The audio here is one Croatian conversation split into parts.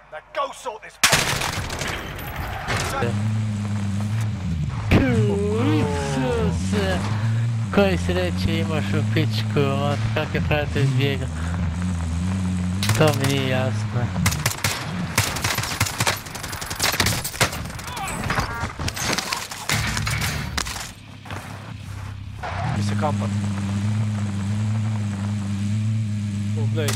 Now go sort this. Isuse, koji sreće imaš u pičku, kakve frate izbjega. To mi nije jasno. Mi se kampa. O, gledaj.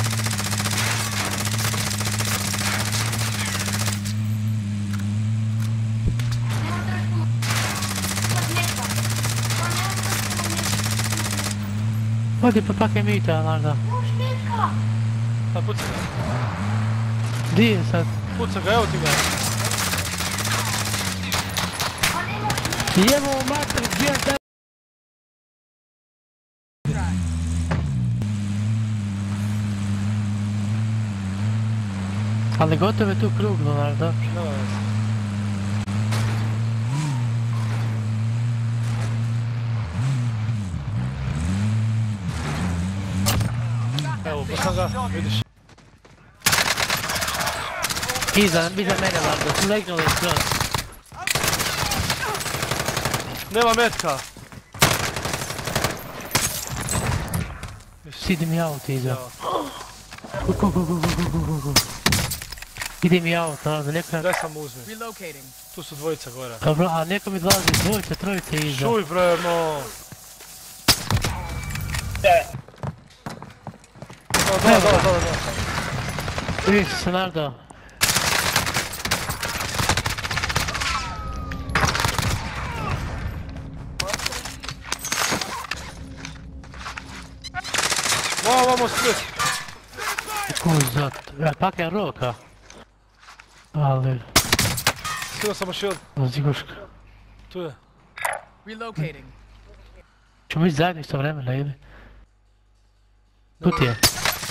Odi pa pakaj mita, Narda. Pa puca ga. Di je sad? Puca ga, evo ti ga. Jebo u mater, gdje je da... Ali gotovo je tu krugno, Narda. Evo, pa sam ga, vidiš. Iza mene, Narda, su legnuli skroz. Nema metka. Sidi mi auto iza. Ide mi auto, Narda, neka... Daj sam uzmi. Tu su dvojica gore. Dobro, a neko mi dolazi dvojica, trojica iza. Šuj bre, no. Dole. Vidiš se, Narda. Vamo split. Kuzat, pakaj roka. Ali... Skidao sam shield. Ziguška. Tu je. Relocating. Ćemo ići zajedno isto vremena, ili? Tu ti je.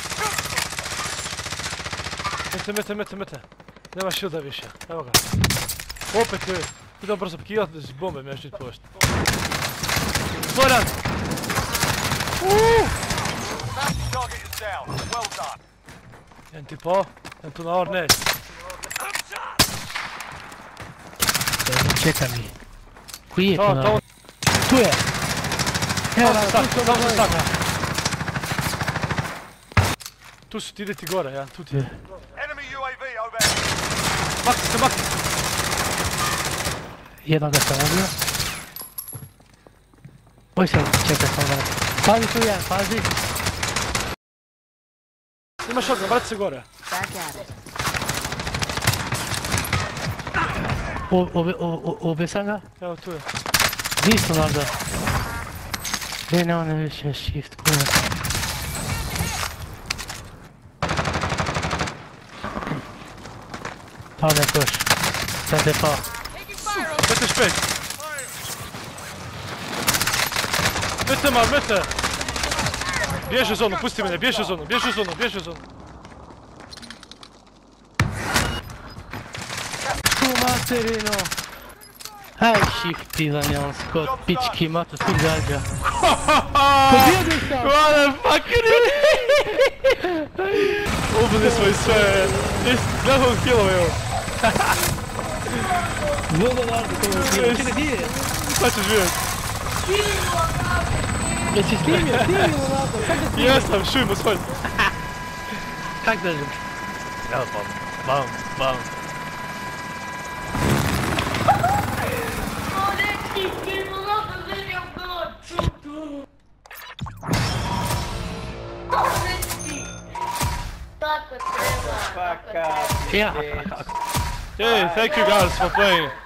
Mete. Nema shielda više. Evo ga. Opet je. Idem brzo pikivat s bombe, mi još niti pošti. Moram! Jedan ti po, jedan tu na orne. Čekaj mi. Koji je tu na... Tu je! Evo, tamo se stakla. Tu su, ti ide ti gore, ja, tu ti je. Makni se. Jednoga sam ubio. Boj se, čekaj sam ga. Pazi tu jedan, pazi. Imaš odmah, vrati se gore. Ubio sam ga. Evo tu je. Gdje su Narda? Gdje ne one više shift, kuna. Pao neko još. Sad je pao. Mete špeć. Mete. Bježi u zonu, pusti mene, bježi u zonu. Tu materino! Aj shifti za njom, skot, pički, mato, tu gađa. Pobjedio sam! Motherfucker! Ubili smo i sve. Gledamo killove, evo. Vodo Narda, to je snimio. Čekaj, gdje je? Sad ćeš vidjet. Jesi snimio Narda? Kak da snimio? Jesam, šujmo svoj. Kak držim? Evo, bam. Yeah. Hey, thank you guys for playing.